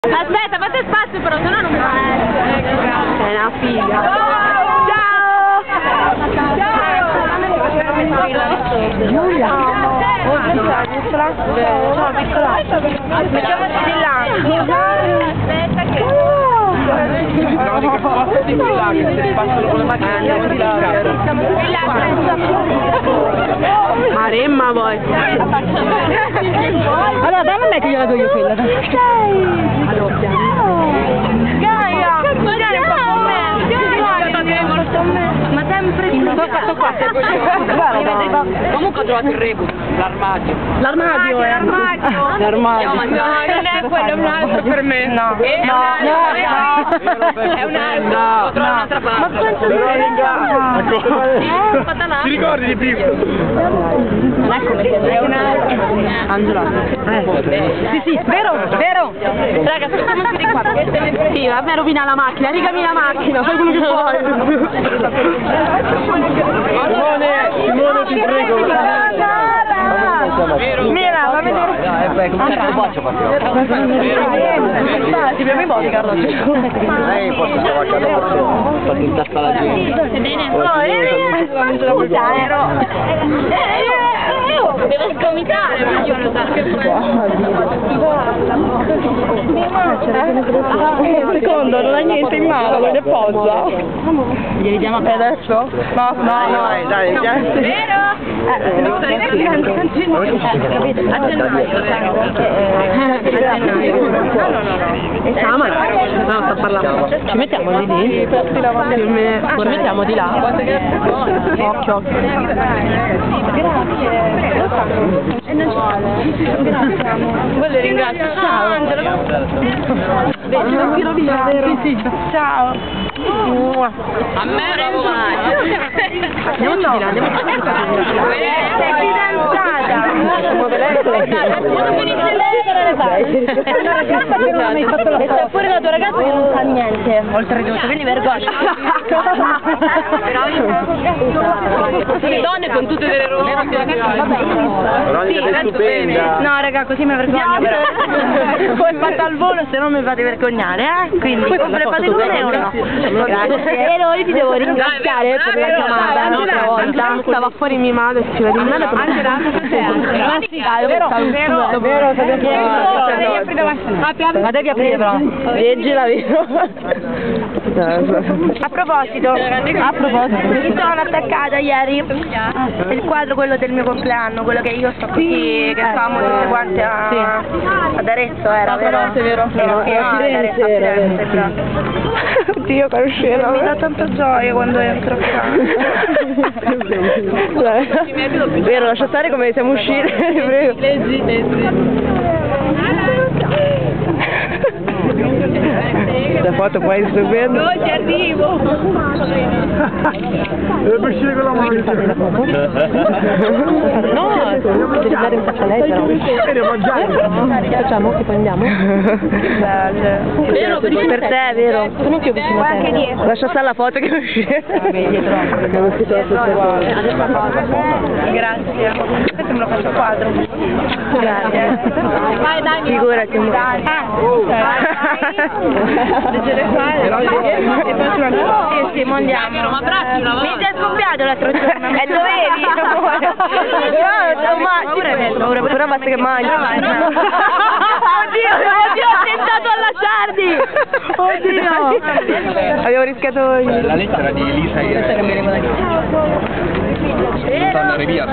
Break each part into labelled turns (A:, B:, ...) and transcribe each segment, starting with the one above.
A: Aspetta, fate spazio però, sennò non mi va.
B: È una figa.
A: Ciao!
B: Giulia.
A: Ciao piccola. Mettiamoci di là. Aspetta che...
C: No, dico, spostati qui là, che se passano con le macchine andiamo di là.
B: Maremma voi. Allora dammi a me che gliela do io quella.
A: Gaia! Magari un po' con me. Ma sempre
C: Sto qua, comunque ho trovato il rebus, l'armadio.
B: L'armadio è.
C: L'armadio.
A: No, non è quello, è un altro per me. No. È un altro. Lo trovo un'altra parte.
B: Ma quanto
C: Ti ricordi di prima?
A: È un altro.
B: Angela. Sì, vero.
A: Raga, aspettiamoci di qua.
B: Sì, vabbè, rovina la macchina, rigami la macchina, fai quello che vuoi.
C: Simone, ti prego.
A: Mira, va a vedere.
B: Ti abbiamo i body, Carlo.
C: Lei può stare facendo in testa la gente.
A: Scusa, devo scomitare, ma io lo so che
B: Secondo, non ha niente in mano, non è posa. Glieli diamo a te adesso? No, dai.
A: vero? A gennaio.
B: No, sta parlando. Ci mettiamo lì? Ci mettiamo di là. Occhio.
A: Quello ringrazio. Ciao Angelo.
B: Vedi, non tiro via, vero? Sì.
A: Ciao.
C: A me bravo mai.
B: Andiamoci di là,
A: Sei fidanzata.
B: Quando finisce lei, e c'è pure la tua ragazza che non sa niente, oltretutto, quindi vergogna.
A: Le donne con tutte delle robe.
C: Veronica, sei stupenda.
B: No raga, così mi vergogno però. Poi fatta al volo, se no mi fate vergognare, Quindi volevate bene o no? Grazie. E noi vi devo ringraziare per la chiamata l'altra volta. Stava fuori mia madre, ci vede in mano. Anche vero, ma devi aprire però. Leggila, vero? A proposito, mi sono attaccata ieri il quadro, quello del mio compleanno, quello che io sto così, che stavamo tutte quante ad Arezzo, era vero? A Firenze. Oddio, che scena. Mi dà tanta gioia quando entro qua. Vero, lascia stare come siamo usciti. La foto qua è stupenda.
A: No, ci arrivo.
C: Deve uscire con la mano.
B: No, devi dare un sacco a lei però. Facciamo che poi andiamo?
A: Vero,
B: Per te, vero? Sono più vicino a te.
A: Anche dietro.
B: Lascia stare la foto che non uscire.
A: Grazie. Questo me lo faccio quadro.
B: Grazie.
A: Vai, dai,
B: Figurati.
A: Leggere fare. E poi sulla sì, andiamo. Ma bracci una volta. Mi sei scoppiato l'altro giorno. E dovevi.
B: Però basta che mangi. Oddio, ho tentato a lasciarti. Oddio. Abbiamo rischiato.
C: La lettera di Elisa e andare via.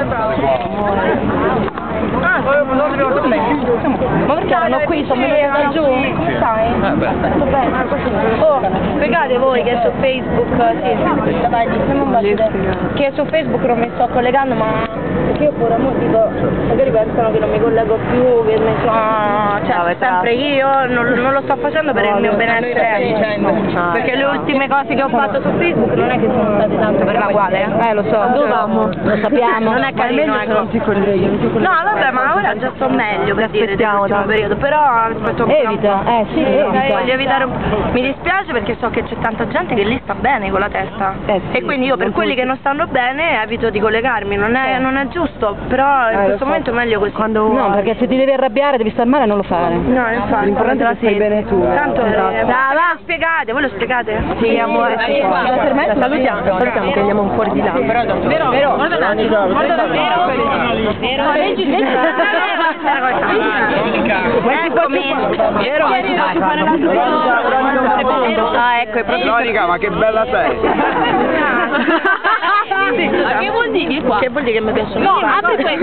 B: Ma perché erano qui, sono venuta da giù? Come stai? Sto bene, oh, spiegate voi che su Facebook, che su Facebook non mi sto collegando, ma perché io pure dico, magari pensano che non mi collego più, che mi sono, cioè sempre io non lo sto facendo per il mio benessere, perché le ultime cose che ho fatto su Facebook non è che sono state tanto per la quale, lo so, dovevamo, lo sappiamo, non è carino, ecco. No, vabbè, ma ora già sto meglio per dire nell'ultimo periodo, però aspetto un evita, sì, evita.
A: Voglio evitare un po'. Mi dispiace perché so che c'è tanta gente che lì sta bene con la testa, e quindi io per quelli che non stanno bene evito di collegarmi, non è
B: giusto, però in questo momento è meglio così.
A: No, perché se ti devi arrabbiare devi star male non lo fare.
B: No, infatti.
A: L'importante è che stai bene tu.
B: Tanto
A: Brava.
B: spiegate, voi lo spiegate?
A: Sì, amore. Salutiamo che andiamo fuori di là. Vero? Guarda un attimo.
B: Ah, ecco, è proprio.
C: Monica, ma che bella sei!
B: Ma che vuol dire qua? Che vuol dire che mi piace? No, apri questo.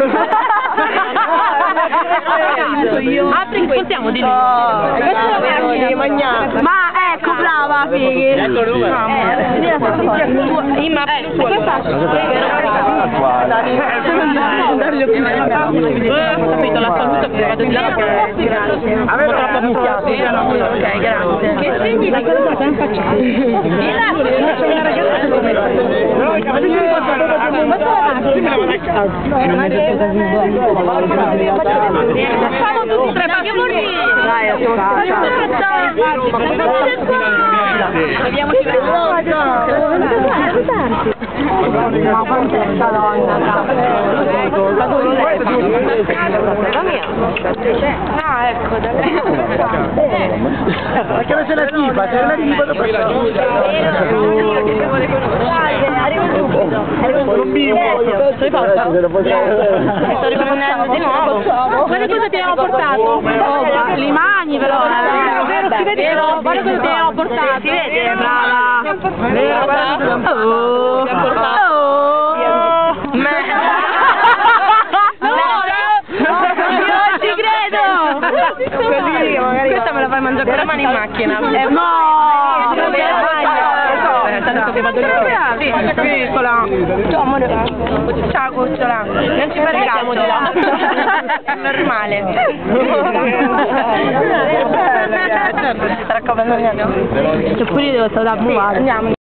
B: Apri questo. Possiamo di lì. Ma ecco, brava, fighi.
C: Ecco il numero.
B: Capito, la saluto che vado di là. Ok, grazie. Che significa? Facciamo tutti tre, ma che vuol dire? Dai, ma quanto è sta donna? Ah, ecco,
C: Ma che non c'è la tipa? C'è la tipa da
B: sto riprendendo di nuovo. Guarda cosa ti abbiamo portato. Li mani però. Vero, si vede. Guarda cosa ti abbiamo portato. Si vede, brava. Non ci credo. Questa me la fai mangiare per mani in macchina. Tanto che vado lì. Piccola. Ciao cucciola. Non ci fare caso. Normale. Certo, si sta raccogliendo. Cioè pure io devo stare da muovere. Andiamo.